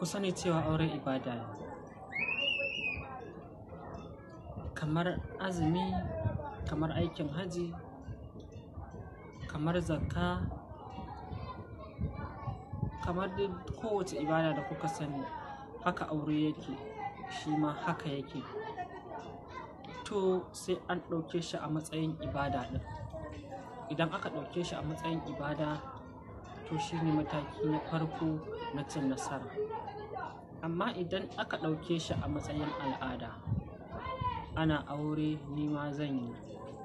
Ku sani cewa aure ibada ne, kamar azumi, kamar aikin hajji, kamar zakka, kamar dai kowace ibada da kuka sani, haka aure yake, shi ma haka yake. To sai an ɗauke shi a matsayin ibada ɗin. Idan aka ɗauke shi a matsayin ibada, to shi ne mataki na farko na cin nasara. Amma idan aka ɗauke shi a matsayin al'ada, ana aure ni ma zan yi,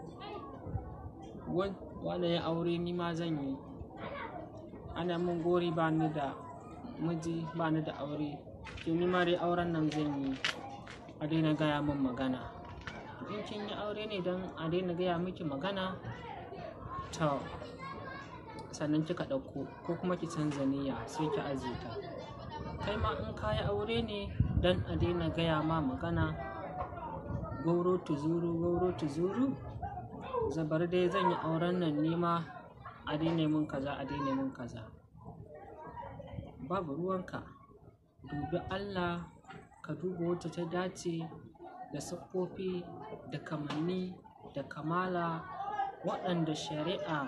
wane ya aure ni ma zan yi, ana mun gori ba ni da miji, ba ni da aure, to ni ma dai auren nan zan yi, a daina gaya min magana. In kin yi aure ne don a daina gaya miki magana, to sannan kika ɗauko, ko kuma ki canza niyya sai ki ajiye ta. Kai ma in ka yi aure ne don a daina gaya ma magana, gwauro tuzuru, zabar dai zan yi auren nan ni ma a daina min kaza, a daina min kaza. Babu ruwanka, dubi Allah, ka duba wacce ta dace da siffofi, da kamanni, da kamala, waɗanda shari'a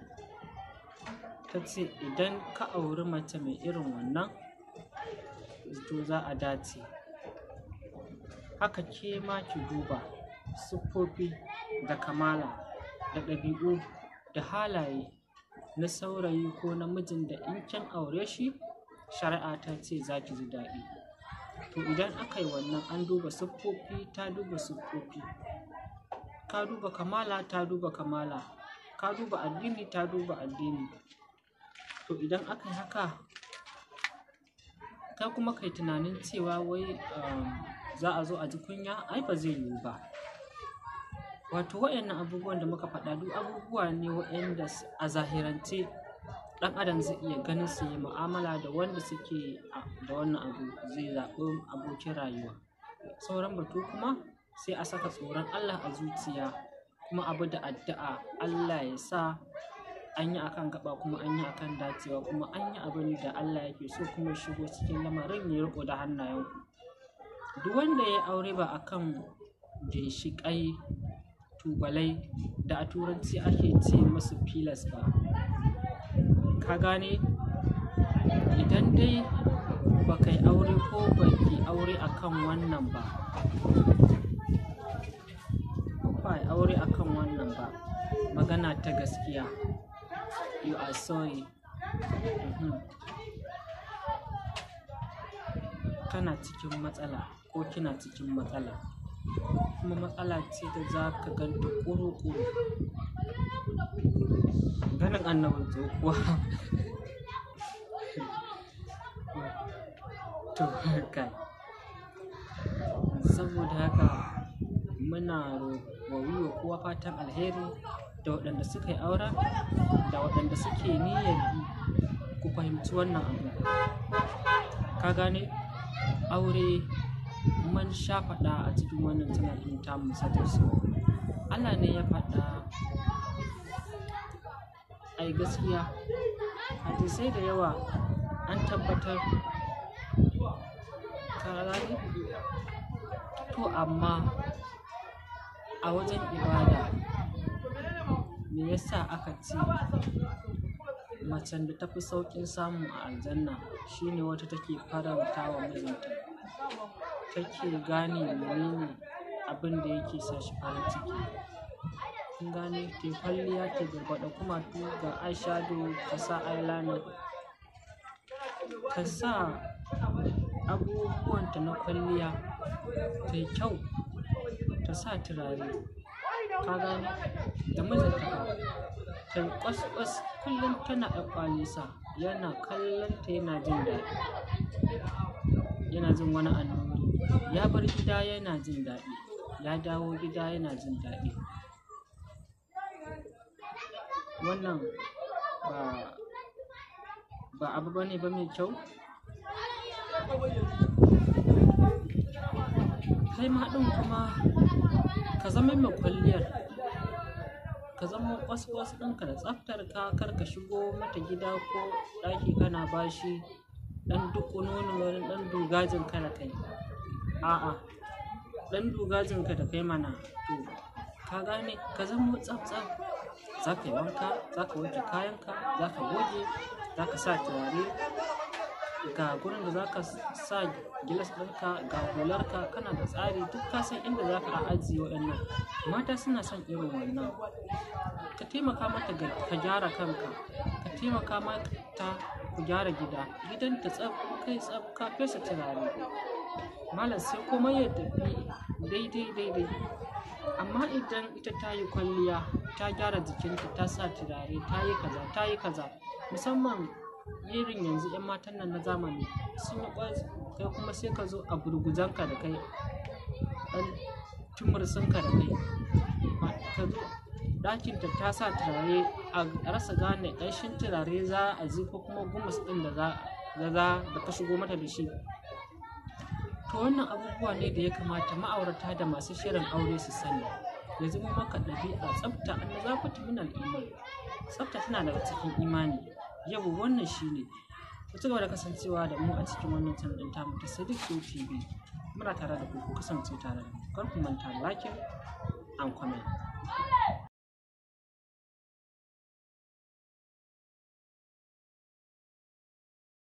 ta ce idan ka auri mace mai irin wannan, to za a dace. Haka ke ma ki duba siffofi, da kamala, da ɗabi'u, da halaye na saurayi ko namijin da in kin aure shi, shari'a ta ce za ki ji daɗi. To idan aka yi wannan, an duba siffofi, ta duba siffofi, ka duba kamala, ta duba kamala, ka duba addini, ta duba addini. To idan aka yi haka, kai kuma kai tunanin cewa wai za a zo a ji kunya, ai ba zai yiwu ba. Wato waɗannan abubuwan da muka faɗa duk abubuwa ne waɗanda a zahirance ɗan adam zai iya ganin su, yi mu'amala da wanda suke da wannan abu, zai zaɓi abokin rayuwa. Sauran batu kuma sai a saka tsoron Allah a zuciya, kuma abu da addu'a Allah ya sa an yi akan gaba, kuma an yi akan dacewa, kuma an yi abin da Allah yake so, kuma shigo cikin lamarin ya riƙo da hannayenku. Duk wanda ya aure ba akan ginshiƙai, tubalai da a turanci ake ce musu pillars ba, ka gane? Idan dai ba kai aure ko ba ki aure akan wannan ba, magana ta gaskiya, you are sorry. Kana cikin matsala ko kina cikin matsala, kuma matsala ce da za ka ganta ƙuru-ƙuru. Ganin annabin tsohuwa. To kai, saboda haka muna wa kowa fatan alheri, da waɗanda suka yi auren, da waɗanda suke niyyar yi, ku fahimci wannan abu. Ka gane? Aure mun sha faɗa a cikin wannan tunanin tamu sadarsu. Allah ne ya faɗa, ai gaskiya, hadisai da yawa an tabbatar, ka gane? To amma a wajen ibada, me yasa aka ce macen da ta fi sauƙin samu a aljanna shine wacce take faranta wa mijinta, take gane menene abin da yake sa shi farin ciki. Kun gane? Ta kwalliya, ta barbaɗa kumatu, ga eyeshadow, ta sa eyeliner, ta sa abubuwanta na kwalliya, ta yi kyau, ta sa turare, ka gane? Da mijinta fa, ta yi ƙwas-ƙwas, kullum tana ƙwalisa, yana kallonta, yana jin daɗi, yana jin wani annuri. Ya bar gida yana jin daɗi, ya dawo gida yana jin daɗi. Wannan ba abu bane ba mai kyau? Kai ma ɗin kuma ka zama mai kwalliyar, ka zama ƙwas-ƙwas ɗinka da tsaftarka, kar ka shigo mata gida ko ɗaki kana bashi ɗan duƙunonin wani ɗan dugajin ka da kai. A'a, ɗan dugajin ka da kai mana to ka gane ka zamo tsaf-tsaf. Za ka yi wanka, za ka wanke kayanka, za ka goge, za ka sa turare, ga gurin da za ka sa gilas ɗinka, ga hularka, kana da tsari duk ka san inda za ka ajiye waɗannan. Mata suna son irin wannan. Ka taimaka mata ka gyara kanka, ka taimaka mata ku gyara gida. Gidanta tsaf, kai tsaf, ka fesa turare. Malam sai komai ya tafi daidai. Amma idan ita ta yi kwalliya, ta gyara jikinta, ta sa turare, ta yi kaza, musamman irin yanzu 'yan matan nan na zamani sun yi ƙwas, kai kuma sai ka zo a gurguzanka da kai, ɗan tumursinka da kai. Ka zo ɗakinta ta sa turare a rasa gane ƙanshin turare za a ji ko kuma gumus ɗin da ka shigo mata da shi. To wannan abubuwa ne da ya kamata ma'aurata da masu shirin aure su sani. Ya zama maka ɗabi'a tsafta, annazafatu minal iman. Tsafta tana daga cikin imani. Yau wannan shine. Ku ci gaba da kasancewa da mu a cikin wannan channel ɗin tamu ta Sadiq Show TV. Muna tare da ku, ku kasance tare da mu. Kar ku manta like and comment.